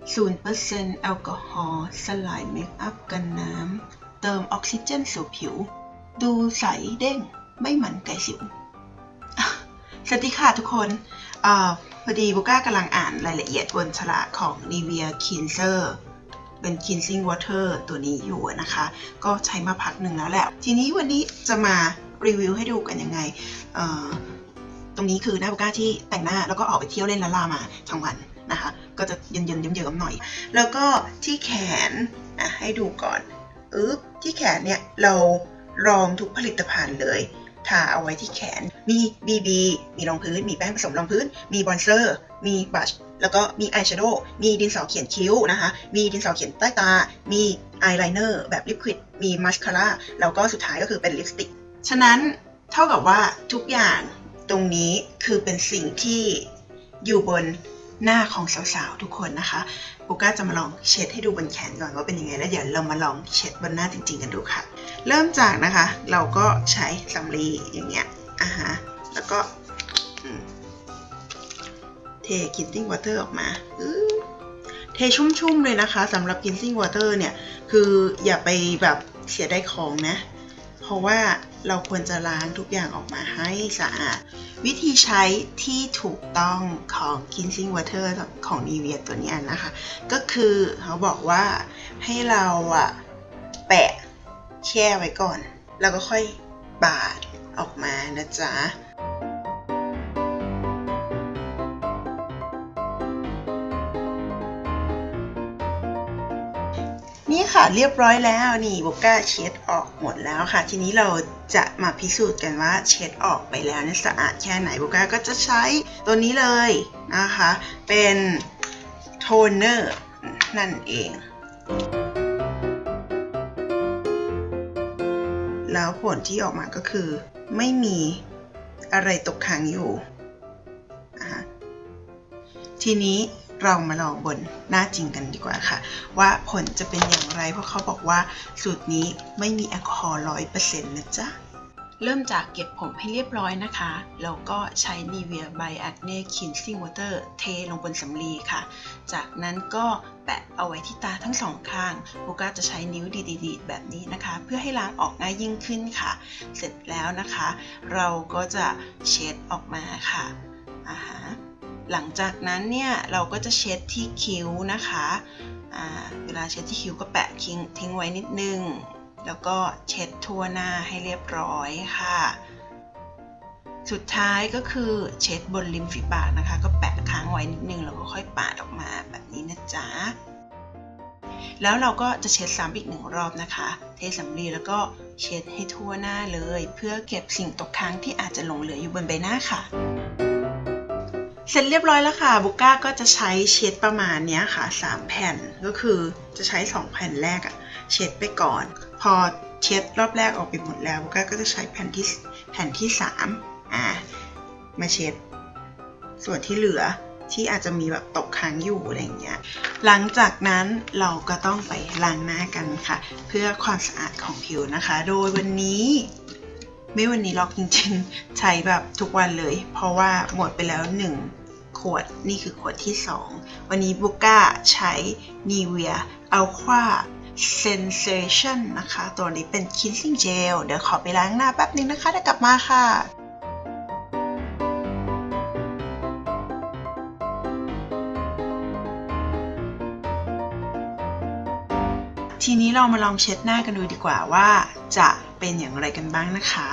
0% แอลกอฮอล์สลายเมคอัพกันน้ำเติมออกซิเจนสู่ผิวดูใสเด้งไม่หมันไก่สิวสวัสดีค่ะทุกคนพอดีบุก้ากำลังอ่านรายละเอียดบนฉลากของ Nivea Cleanser เป็น Cleansing Water ตัวนี้อยู่นะคะก็ใช้มาพักหนึ่งแล้วแหละทีนี้วันนี้จะมารีวิวให้ดูกันยังไงตรงนี้คือหน้าบุก้าที่แต่งหน้าแล้วก็ออกไปเที่ยวเล่นละลามาทั้งวันนะคะก็จะเย็นๆเยิ้มๆหน่อยแล้วก็ที่แขนให้ดูก่อนที่แขนเนี่ยเรารองทุกผลิตภัณฑ์เลยทาเอาไว้ที่แขนมี BB มีรองพื้นมีแป้งผสมรองพื้นมีบอนเซอร์มีบลัชแล้วก็มีอายแชโดว์มีดินสอเขียนคิ้วนะคะมีดินสอเขียนใต้ตามีอายไลเนอร์แบบลิควิดมีมัสคาร่าแล้วก็สุดท้ายก็คือเป็นลิปสติกฉะนั้นเท่ากับว่าทุกอย่างตรงนี้คือเป็นสิ่งที่อยู่บนหน้าของสาวๆทุกคนนะคะบุก้าจะมาลองเช็ดให้ดูบนแขนก่อนว่าเป็นยังไงแล้วเดี๋ยวเรามาลองเช็ดบนหน้าจริงๆกันดูค่ะเริ่มจากนะคะเราก็ใช้สำลีอย่างเงี้ยแล้วก็เท cleansing water ออกมาเทชุ่มๆเลยนะคะสำหรับ cleansing water เนี่ยคืออย่าไปแบบเสียดายของนะเพราะว่าเราควรจะล้างทุกอย่างออกมาให้สะอาดวิธีใช้ที่ถูกต้องของ cleansing water ของ Nivea ตัวนี้นะคะก็คือเขาบอกว่าให้เราแปะแช่ไว้ก่อนแล้วก็ค่อยปาดออกมานะจ๊ะนี่ค่ะเรียบร้อยแล้วนี่บุก้าเช็ดออกหมดแล้วค่ะทีนี้เราจะมาพิสูจน์กันว่าเช็ดออกไปแล้วเนี่ยสะอาดแค่ไหนบุก้าก็จะใช้ตัวนี้เลยนะคะเป็นโทนเนอร์นั่นเองแล้วผลที่ออกมาก็คือไม่มีอะไรตกค้างอยู่ทีนี้เรามาลองบนหน้าจริงกันดีกว่าค่ะว่าผลจะเป็นอย่างไรเพราะเขาบอกว่าสูตรนี้ไม่มีแอลกอฮอล์ 100% นะจ๊ะเริ่มจากเก็บผมให้เรียบร้อยนะคะแล้วก็ใช้ Nivea by Acne Cleansing Water เทลงบนสำลีค่ะจากนั้นก็แปะเอาไว้ที่ตาทั้งสองข้างบุก้าจะใช้นิ้วดีๆแบบนี้นะคะเพื่อให้ล้างออกง่ายยิ่งขึ้นค่ะเสร็จแล้วนะคะเราก็จะเช็ดออกมาค่ะหลังจากนั้นเนี่ยเราก็จะเช็ดที่คิ้วนะคะเวลาเช็ดที่คิ้วก็แปะทิ้งไว้นิดนึงแล้วก็เช็ดทั่วหน้าให้เรียบร้อยค่ะสุดท้ายก็คือเช็ดบนริมฝีปากนะคะก็แปะค้างไว้นิดนึงแล้วก็ค่อยปาดออกมาแบบนี้นะจ๊ะแล้วเราก็จะเช็ดซ้ำอีก1 รอบนะคะเทสำลีแล้วก็เช็ดให้ทั่วหน้าเลยเพื่อเก็บสิ่งตกค้างที่อาจจะหลงเหลืออยู่บนใบหน้าค่ะเสร็จเรียบร้อยแล้วค่ะบุก้าก็จะใช้เช็ดประมาณนี้ค่ะ3 แผ่นก็คือจะใช้2 แผ่นแรกเช็ดไปก่อนพอเช็ดรอบแรกออกไปหมดแล้วบุก้าก็จะใช้แผ่นที่3มาเช็ดส่วนที่เหลือที่อาจจะมีแบบตกค้างอยู่อะไรอย่างเงี้ยหลังจากนั้นเราก็ต้องไปล้างหน้ากันค่ะเพื่อความสะอาดของผิวนะคะโดยวันนี้ไม่วันนี้หรอกจริงๆใช้แบบทุกวันเลยเพราะว่าหมดไปแล้ว1 ขวดนี่คือขวดที่2วันนี้บุก้าใช้ Nivea Ultra Sensation นะคะตัวนี้เป็น Cleansing Gel เดี๋ยวขอไปล้างหน้าแป๊บนึงนะคะเดี๋ยวกลับมาค่ะทีนี้เรามาลองเช็ดหน้ากันดูดีกว่าว่าจะเป็นอย่างไรกันบ้างนะคะ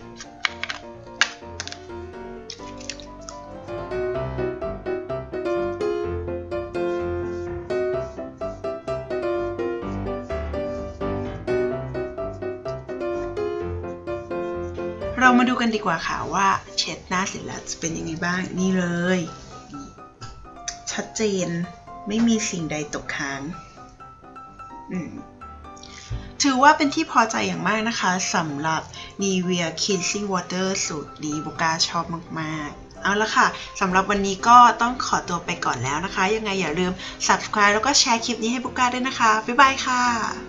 เรามาดูกันดีกว่าค่ะว่าเช็ดหน้าเสร็จแล้วจะเป็นยังไงบ้างนี่เลยชัดเจนไม่มีสิ่งใดตกค้างถือว่าเป็นที่พอใจอย่างมากนะคะสำหรับ Nivea Cleansing Water สูตรนี้บุก้าชอบมากๆเอาละค่ะสำหรับวันนี้ก็ต้องขอตัวไปก่อนแล้วนะคะยังไงอย่าลืม Subscribe แล้วก็แชร์คลิปนี้ให้บุก้าด้วยนะคะบ๊ายบายค่ะ